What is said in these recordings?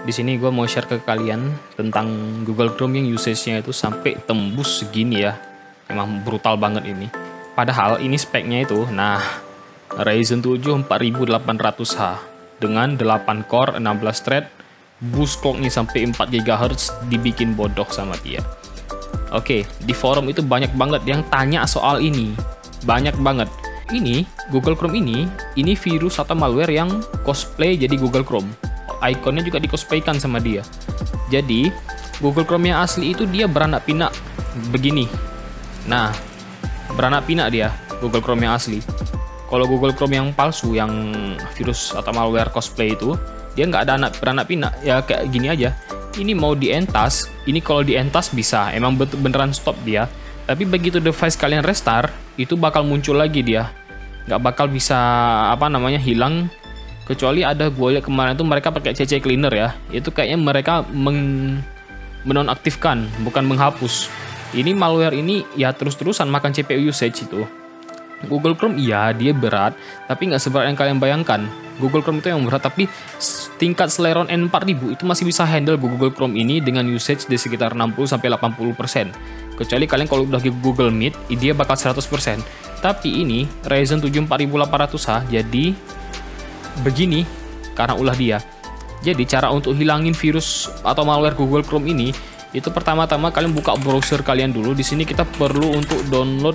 Di sini gue mau share ke kalian tentang Google Chrome yang usage-nya itu sampai tembus segini ya. Emang brutal banget ini. Padahal ini speknya itu, nah Ryzen 7 4800H dengan 8 core, 16 thread, boost clock-nya sampai 4 GHz, dibikin bodoh sama dia. Oke, di forum itu banyak banget yang tanya soal ini. Banyak banget. Ini Google Chrome ini virus atau malware yang cosplay jadi Google Chrome. Ikonnya juga dikosplaykan sama dia. Jadi Google Chrome yang asli itu dia beranak pinak begini. Nah, beranak pinak dia Google Chrome yang asli. Kalau Google Chrome yang palsu, yang virus atau malware cosplay itu, dia nggak ada beranak pinak, ya kayak gini aja. Ini mau dientas, ini kalau dientas bisa, emang beneran stop dia. Tapi begitu device kalian restart, itu bakal muncul lagi dia. Nggak bakal bisa hilang. Kecuali ada gue lihat kemarin tuh mereka pakai CC cleaner ya. Itu kayaknya mereka menonaktifkan, bukan menghapus. Ini malware ini ya terus-terusan makan CPU usage itu. Google Chrome iya dia berat, tapi nggak seberat yang kalian bayangkan. Google Chrome itu yang berat, tapi tingkat Celeron N4000 itu masih bisa handle Google Chrome ini dengan usage di sekitar 60-80%. Kecuali kalian kalau udah Google Meet, dia bakal 100%. Tapi ini Ryzen 7 4800H, jadi begini karena ulah dia. Jadi cara untuk hilangin virus atau malware Google Chrome ini, itu pertama-tama kalian buka browser kalian dulu. Di sini kita perlu untuk download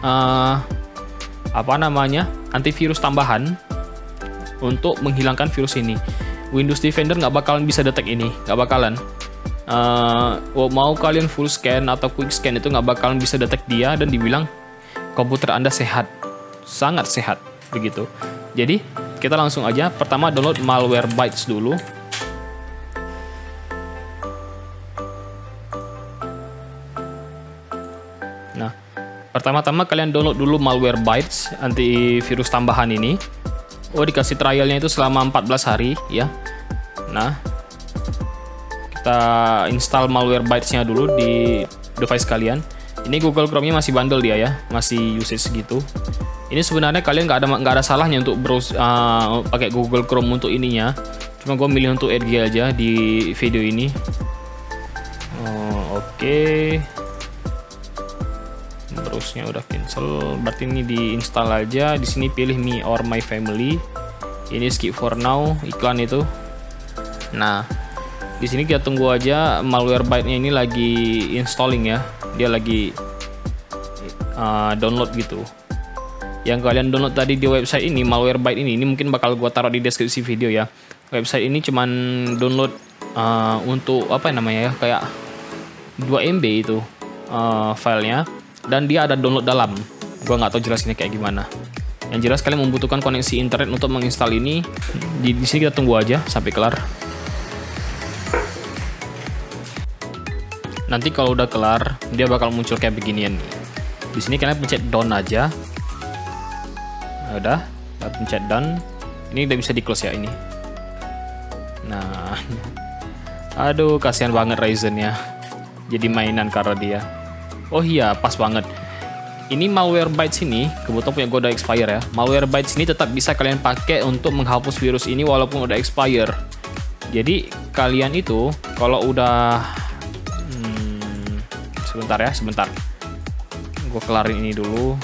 antivirus tambahan untuk menghilangkan virus ini. Windows Defender nggak bakalan bisa detect ini, nggak bakalan. Mau kalian full scan atau quick scan itu nggak bakalan bisa detect dia dan dibilang komputer Anda sehat, sangat sehat begitu. Jadi kita langsung aja pertama download Malwarebytes dulu. Nah, pertama-tama kalian download dulu Malwarebytes, antivirus tambahan ini. Dikasih trialnya itu selama 14 hari ya. Nah, kita install Malwarebytes-nya dulu di device kalian. Ini Google Chrome-nya masih bandel dia ya, masih usage segitu. Ini sebenarnya kalian nggak ada salahnya untuk browse pakai Google Chrome untuk ininya. Cuma gue milih untuk RG aja di video ini. Oke. Browse-nya udah cancel, berarti ini diinstal aja. Di sini pilih me or my family. Ini skip for now iklan itu. Nah, di sini kita tunggu aja Malwarebytes-nya ini lagi installing ya. Dia lagi download gitu. Yang kalian download tadi di website ini, Malwarebytes ini mungkin bakal gua taruh di deskripsi video ya. Website ini cuman download untuk kayak 2 MB itu filenya, dan dia ada download dalam. Gua nggak tahu jelasinnya kayak gimana. Yang jelas kalian membutuhkan koneksi internet untuk menginstal ini. Di sini kita tunggu aja sampai kelar. Nanti kalau udah kelar, dia bakal muncul kayak beginian nih. Di sini kalian pencet done aja. Udah, pencet done. Ini udah bisa di close ya ini. Nah, aduh kasihan banget Ryzen-nya. Jadi mainan karena dia. Oh iya, pas banget. Ini Malwarebytes ini, kebetulan punya gue udah expire ya. Malwarebytes ini tetap bisa kalian pakai untuk menghapus virus ini walaupun udah expire. Jadi kalian itu kalau udah sebentar. Gue kelarin ini dulu.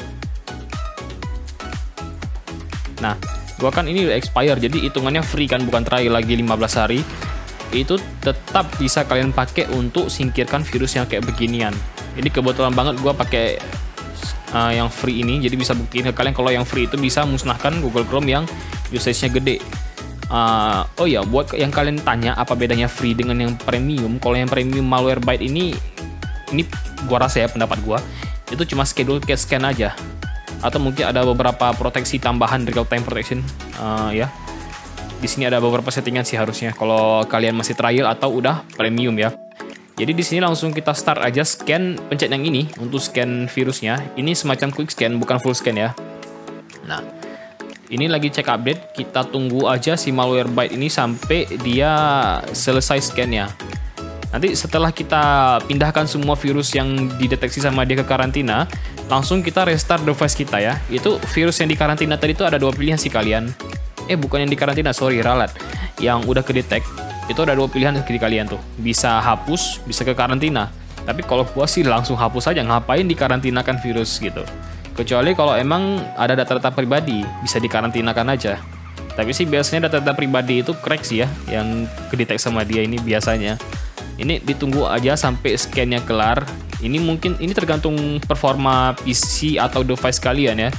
Nah, gua kan ini udah expire, jadi hitungannya free kan, bukan trial lagi 15 hari. Itu tetap bisa kalian pakai untuk singkirkan virus yang kayak beginian. Ini kebetulan banget gua pakai yang free ini, jadi bisa buktiin ke kalian kalau yang free itu bisa musnahkan Google Chrome yang usage-nya gede. Buat yang kalian tanya apa bedanya free dengan yang premium, kalau yang premium Malwarebytes ini gua rasa ya, pendapat gua itu cuma schedule case scan aja, atau mungkin ada beberapa proteksi tambahan, real time protection ya. Di sini ada beberapa settingan sih harusnya kalau kalian masih trial atau udah premium ya. Jadi di sini langsung kita start aja scan, pencet yang ini untuk scan virusnya. Ini semacam quick scan, bukan full scan ya. Nah, ini lagi cek update, kita tunggu aja si Malwarebytes ini sampai dia selesai scan-nya. Nanti setelah kita pindahkan semua virus yang dideteksi sama dia ke karantina, langsung kita restart device kita ya. Itu virus yang di karantina tadi itu ada 2 pilihan sih kalian. Bukan yang di karantina, sorry, ralat. Yang udah kedetek, itu ada dua pilihan di kalian tuh, bisa hapus, bisa ke karantina. Tapi kalau gua sih langsung hapus aja, ngapain dikarantinakan virus gitu. Kecuali kalau emang ada data-data pribadi, bisa dikarantinakan aja. Tapi sih biasanya data-data pribadi itu crack sih ya, yang kedetek sama dia ini biasanya. Ini ditunggu aja sampai scan-nya kelar. Ini mungkin ini tergantung performa PC atau device kalian ya.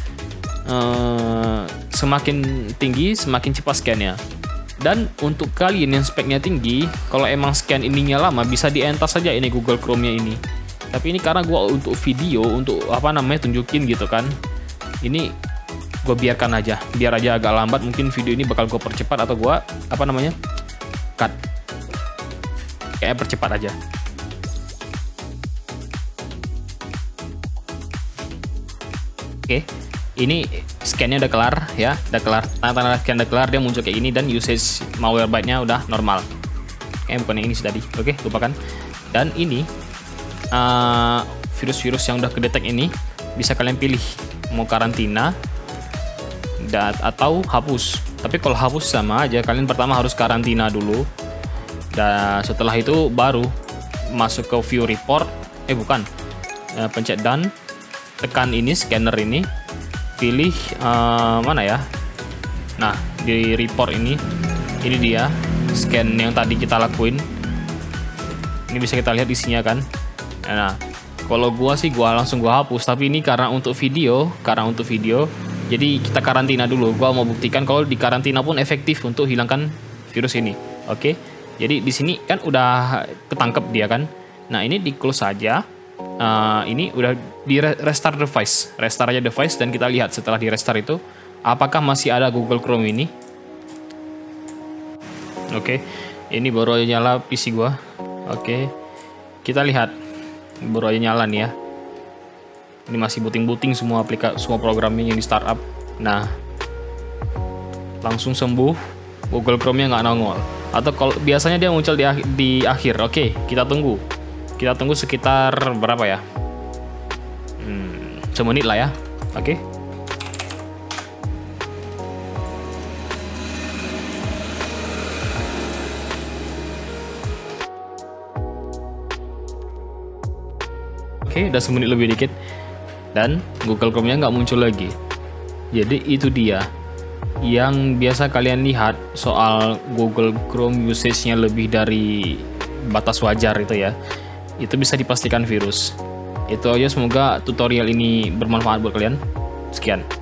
Semakin tinggi, semakin cepat scan-nya. Dan untuk kalian yang speknya tinggi, kalau emang scan ininya lama, bisa dientas saja ini Google Chrome-nya ini. Tapi ini karena gua untuk video, untuk apa namanya tunjukin gitu kan. Ini gue biarkan aja, biar aja agak lambat. Mungkin video ini bakal gue percepat atau gue apa namanya cut, kayak percepat aja. Oke, ini scan-nya udah kelar ya, udah kelar. Tanda-tanda scan udah kelar, dia muncul kayak ini dan usage Malwarebytes-nya udah normal. Bukan yang ini tadi. Oke, lupakan. Dan ini virus-virus yang udah kedetek ini bisa kalian pilih mau karantina atau hapus. Tapi kalau hapus sama aja, kalian pertama harus karantina dulu. Dan setelah itu baru masuk ke view report. Pencet done, tekan ini scanner ini, pilih mana ya. Nah, di report ini dia scan yang tadi kita lakuin. Ini bisa kita lihat isinya kan. Nah, kalau gua langsung hapus, tapi ini karena untuk video, jadi kita karantina dulu. Gua mau buktikan kalau di karantina pun efektif untuk hilangkan virus ini. Oke. Jadi di sini kan udah ketangkep dia kan. Nah, ini di close saja. Ini udah di restart device. Restart aja device dan kita lihat setelah di restart itu apakah masih ada Google Chrome ini. Oke. Ini baru aja nyala PC gua. Oke. Kita lihat baru aja nyala nih ya. Ini masih booting semua semua programnya yang di startup. Nah, langsung sembuh. Google Chrome-nya nggak nongol. Atau kalau biasanya dia muncul di akhir. Oke, kita tunggu. Kita tunggu sekitar berapa ya? Semenit lah ya. Oke. Oke, udah semenit lebih dikit. Dan Google Chrome-nya nggak muncul lagi. Jadi itu dia yang biasa kalian lihat soal Google Chrome usage-nya lebih dari batas wajar itu ya. Itu bisa dipastikan virus. Itu aja, semoga tutorial ini bermanfaat buat kalian. Sekian.